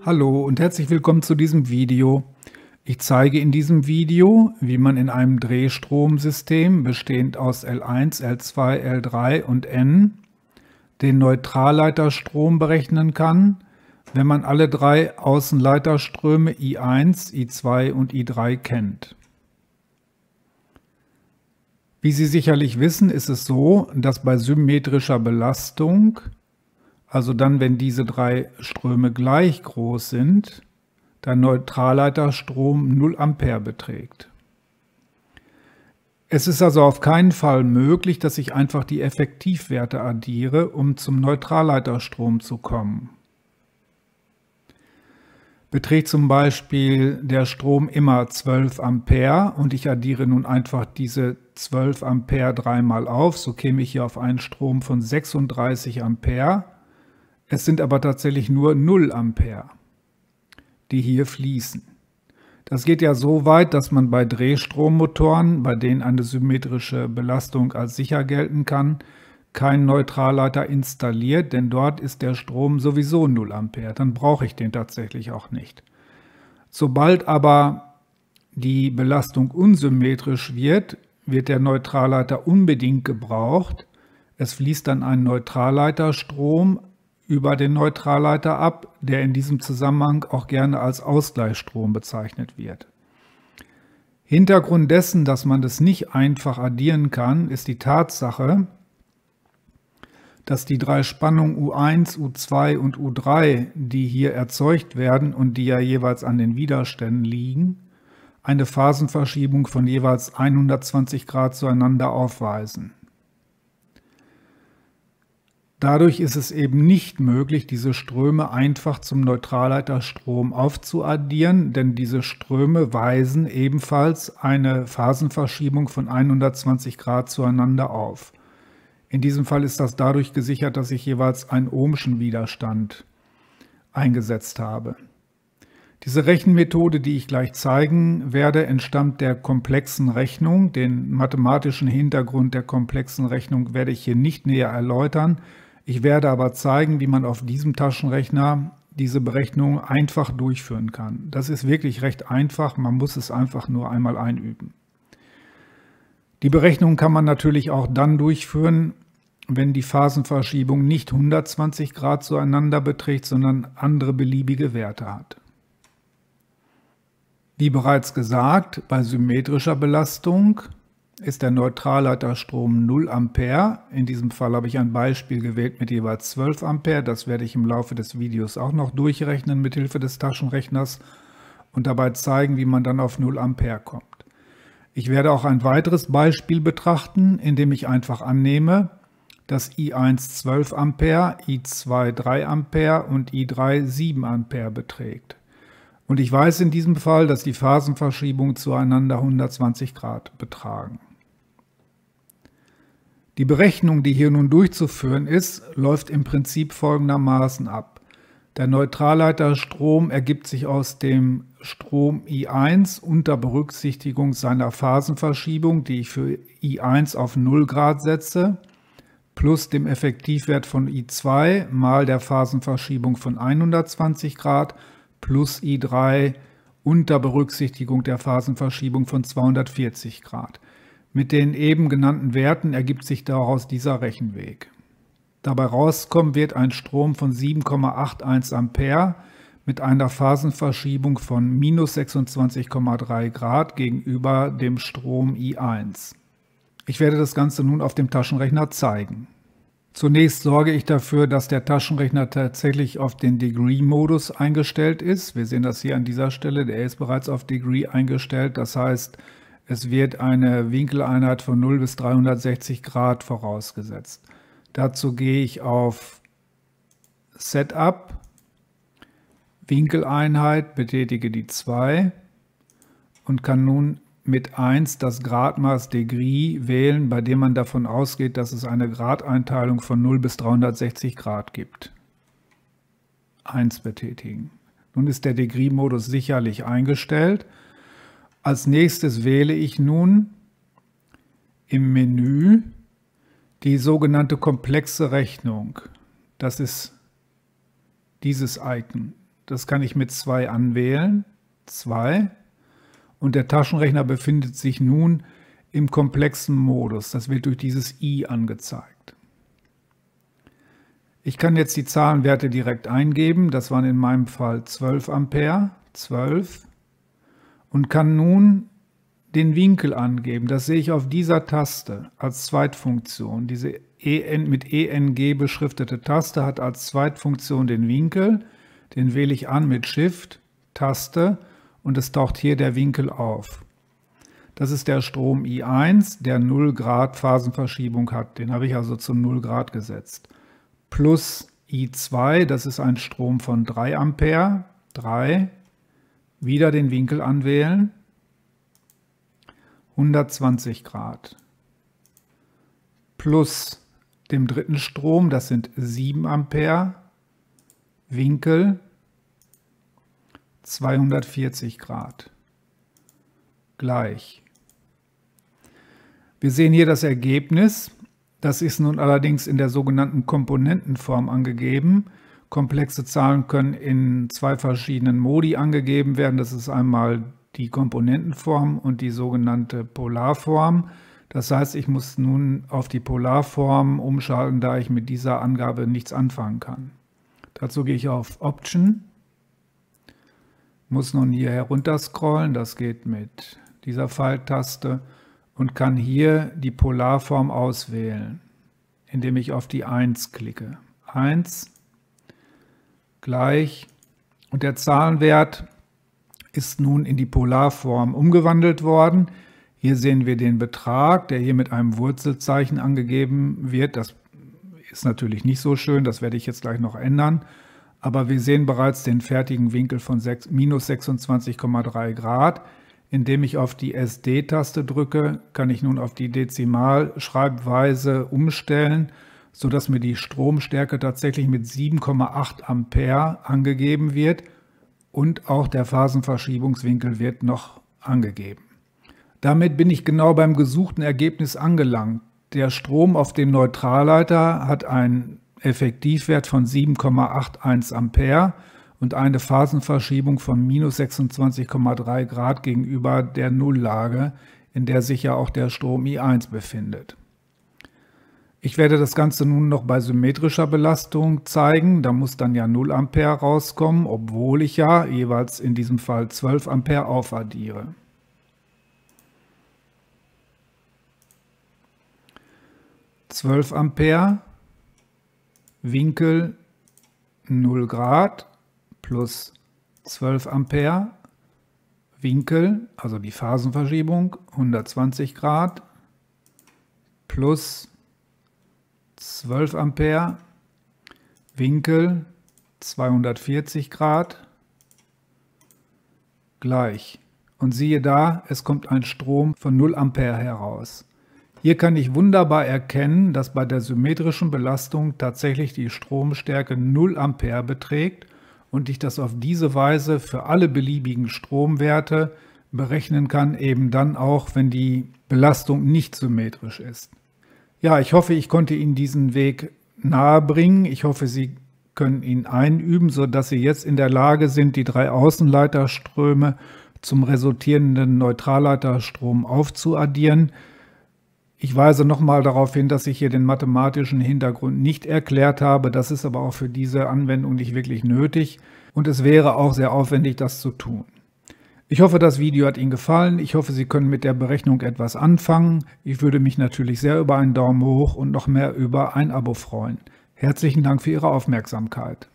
Hallo und herzlich willkommen zu diesem Video. Ich zeige in diesem Video, wie man in einem Drehstromsystem bestehend aus L1, L2, L3 und N den Neutralleiterstrom berechnen kann, wenn man alle drei Außenleiterströme I1, I2 und I3 kennt. Wie Sie sicherlich wissen, ist es so, dass bei symmetrischer Belastung, also dann, wenn diese drei Ströme gleich groß sind, der Neutralleiterstrom 0 Ampere beträgt. Es ist also auf keinen Fall möglich, dass ich einfach die Effektivwerte addiere, um zum Neutralleiterstrom zu kommen. Beträgt zum Beispiel der Strom immer 12 Ampere und ich addiere nun einfach diese 12 Ampere dreimal auf, so käme ich hier auf einen Strom von 36 Ampere. Es sind aber tatsächlich nur 0 Ampere, die hier fließen. Das geht ja so weit, dass man bei Drehstrommotoren, bei denen eine symmetrische Belastung als sicher gelten kann, keinen Neutralleiter installiert, denn dort ist der Strom sowieso 0 Ampere. Dann brauche ich den tatsächlich auch nicht. Sobald aber die Belastung unsymmetrisch wird, wird der Neutralleiter unbedingt gebraucht. Es fließt dann ein Neutralleiterstrom über den Neutralleiter ab, der in diesem Zusammenhang auch gerne als Ausgleichsstrom bezeichnet wird. Hintergrund dessen, dass man das nicht einfach addieren kann, ist die Tatsache, dass die drei Spannungen U1, U2 und U3, die hier erzeugt werden und die ja jeweils an den Widerständen liegen, eine Phasenverschiebung von jeweils 120 Grad zueinander aufweisen. Dadurch ist es eben nicht möglich, diese Ströme einfach zum Neutralleiterstrom aufzuaddieren, denn diese Ströme weisen ebenfalls eine Phasenverschiebung von 120 Grad zueinander auf. In diesem Fall ist das dadurch gesichert, dass ich jeweils einen ohmschen Widerstand eingesetzt habe. Diese Rechenmethode, die ich gleich zeigen werde, entstammt der komplexen Rechnung. Den mathematischen Hintergrund der komplexen Rechnung werde ich hier nicht näher erläutern. Ich werde aber zeigen, wie man auf diesem Taschenrechner diese Berechnung einfach durchführen kann. Das ist wirklich recht einfach, man muss es einfach nur einmal einüben. Die Berechnung kann man natürlich auch dann durchführen, wenn die Phasenverschiebung nicht 120 Grad zueinander beträgt, sondern andere beliebige Werte hat. Wie bereits gesagt, bei symmetrischer Belastung ist der Neutralleiterstrom 0 Ampere. In diesem Fall habe ich ein Beispiel gewählt mit jeweils 12 Ampere. Das werde ich im Laufe des Videos auch noch durchrechnen mit Hilfe des Taschenrechners und dabei zeigen, wie man dann auf 0 Ampere kommt. Ich werde auch ein weiteres Beispiel betrachten, in dem ich einfach annehme, dass I1 12 Ampere, I2 3 Ampere und I3 7 Ampere beträgt. Und ich weiß in diesem Fall, dass die Phasenverschiebungen zueinander 120 Grad betragen. Die Berechnung, die hier nun durchzuführen ist, läuft im Prinzip folgendermaßen ab. Der Neutralleiterstrom ergibt sich aus dem Strom I1 unter Berücksichtigung seiner Phasenverschiebung, die ich für I1 auf 0 Grad setze, plus dem Effektivwert von I2 mal der Phasenverschiebung von 120 Grad plus I3 unter Berücksichtigung der Phasenverschiebung von 240 Grad. Mit den eben genannten Werten ergibt sich daraus dieser Rechenweg. Dabei rauskommen wird ein Strom von 7,81 Ampere mit einer Phasenverschiebung von minus 26,3 Grad gegenüber dem Strom I1. Ich werde das Ganze nun auf dem Taschenrechner zeigen. Zunächst sorge ich dafür, dass der Taschenrechner tatsächlich auf den Degree-Modus eingestellt ist. Wir sehen das hier an dieser Stelle, der ist bereits auf Degree eingestellt. Das heißt, es wird eine Winkeleinheit von 0 bis 360 Grad vorausgesetzt. Dazu gehe ich auf Setup, Winkeleinheit, betätige die 2 und kann nun mit 1 das Gradmaß Degree wählen, bei dem man davon ausgeht, dass es eine Gradeinteilung von 0 bis 360 Grad gibt. 1 betätigen. Nun ist der Degree-Modus sicherlich eingestellt. Als nächstes wähle ich nun im Menü die sogenannte komplexe Rechnung. Das ist dieses Icon. Das kann ich mit 2 anwählen. 2. Und der Taschenrechner befindet sich nun im komplexen Modus. Das wird durch dieses I angezeigt. Ich kann jetzt die Zahlenwerte direkt eingeben. Das waren in meinem Fall 12 Ampere, 12. Und kann nun den Winkel angeben. Das sehe ich auf dieser Taste als Zweitfunktion. Diese mit ENG beschriftete Taste hat als Zweitfunktion den Winkel. Den wähle ich an mit Shift, Taste und es taucht hier der Winkel auf. Das ist der Strom I1, der 0 Grad Phasenverschiebung hat. Den habe ich also zu 0 Grad gesetzt. Plus I2, das ist ein Strom von 3 Ampere, 3. Wieder den Winkel anwählen. 120 Grad. Plus dem dritten Strom, das sind 7 Ampere, Winkel 240 Grad. Gleich. Wir sehen hier das Ergebnis. Das ist nun allerdings in der sogenannten Komponentenform angegeben. Komplexe Zahlen können in 2 verschiedenen Modi angegeben werden. Das ist einmal die Komponentenform und die sogenannte Polarform. Das heißt, ich muss nun auf die Polarform umschalten, da ich mit dieser Angabe nichts anfangen kann. Dazu gehe ich auf Option, muss nun hier herunter scrollen, das geht mit dieser Pfeiltaste und kann hier die Polarform auswählen, indem ich auf die 1 klicke. 1 gleich und der Zahlenwert ist nun in die Polarform umgewandelt worden. Hier sehen wir den Betrag, der hier mit einem Wurzelzeichen angegeben wird. Das ist natürlich nicht so schön, das werde ich jetzt gleich noch ändern. Aber wir sehen bereits den fertigen Winkel von minus 26,3 Grad. Indem ich auf die SD-Taste drücke, kann ich nun auf die Dezimalschreibweise umstellen, sodass mir die Stromstärke tatsächlich mit 7,8 Ampere angegeben wird und auch der Phasenverschiebungswinkel wird noch angegeben. Damit bin ich genau beim gesuchten Ergebnis angelangt. Der Strom auf dem Neutralleiter hat einen Effektivwert von 7,81 Ampere und eine Phasenverschiebung von minus 26,3 Grad gegenüber der Nulllage, in der sich ja auch der Strom I1 befindet. Ich werde das Ganze nun noch bei symmetrischer Belastung zeigen. Da muss dann ja 0 Ampere rauskommen, obwohl ich ja jeweils in diesem Fall 12 Ampere aufaddiere. Ampere, Winkel 0 Grad plus 12 Ampere, Winkel, also die Phasenverschiebung 120 Grad plus 12 Ampere, Winkel 240 Grad gleich. Und siehe da, es kommt ein Strom von 0 Ampere heraus. Hier kann ich wunderbar erkennen, dass bei der symmetrischen Belastung tatsächlich die Stromstärke 0 Ampere beträgt und ich das auf diese Weise für alle beliebigen Stromwerte berechnen kann, eben dann auch, wenn die Belastung nicht symmetrisch ist. Ja, ich hoffe, ich konnte Ihnen diesen Weg nahebringen. Ich hoffe, Sie können ihn einüben, sodass Sie jetzt in der Lage sind, die 3 Außenleiterströme zum resultierenden Neutralleiterstrom aufzuaddieren. Ich weise nochmal darauf hin, dass ich hier den mathematischen Hintergrund nicht erklärt habe. Das ist aber auch für diese Anwendung nicht wirklich nötig und es wäre auch sehr aufwendig, das zu tun. Ich hoffe, das Video hat Ihnen gefallen. Ich hoffe, Sie können mit der Berechnung etwas anfangen. Ich würde mich natürlich sehr über einen Daumen hoch und noch mehr über ein Abo freuen. Herzlichen Dank für Ihre Aufmerksamkeit.